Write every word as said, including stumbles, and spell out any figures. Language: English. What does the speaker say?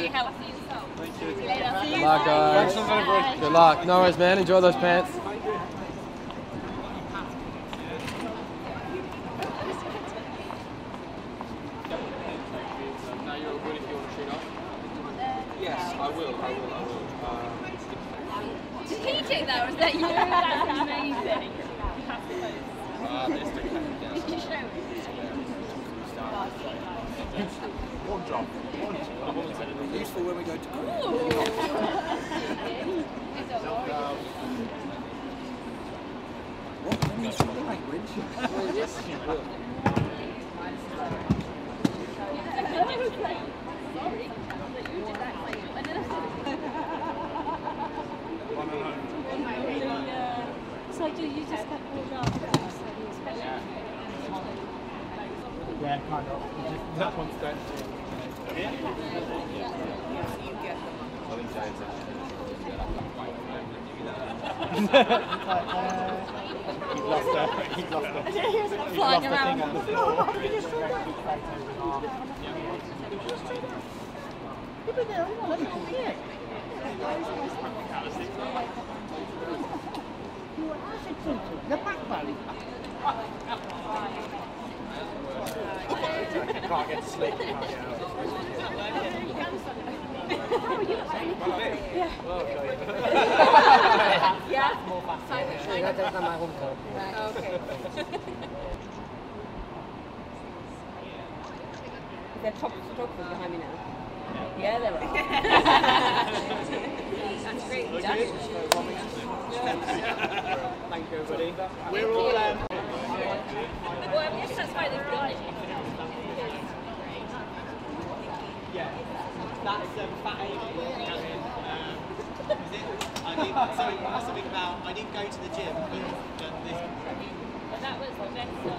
healthy. Thank you. See you later. Good luck, guys. Good luck. No worries, man. Enjoy those pants. Now you're all good if you want to shoot off? Yes, I will, I will, I will. Uh, Did he take that or is that you? That's amazing. uh, there's the down. Did you show me? One drop. Useful when we go to What is the language? What is this? So do you just get pulled up? Yeah, kind of. That one's dead. Yeah? I think James He's lost her. He's lost her. He's He's flying lost the around. thing on the floor. He just threw that. You've been there all along, yeah. You were acid filter, the back valley. Can't get to sleep. Can't get out. Yeah. Yeah? More fast. Sign That's not my home code. Okay. They're top photographers behind me now. Yeah, there are. That's great. Thank you, everybody. We're all um, Well, I'm just satisfied they've got it. yeah. That's um, Fat Amy. Um, is it? I didn't. So it must have been about. I didn't go to the gym. But this. But that was the best.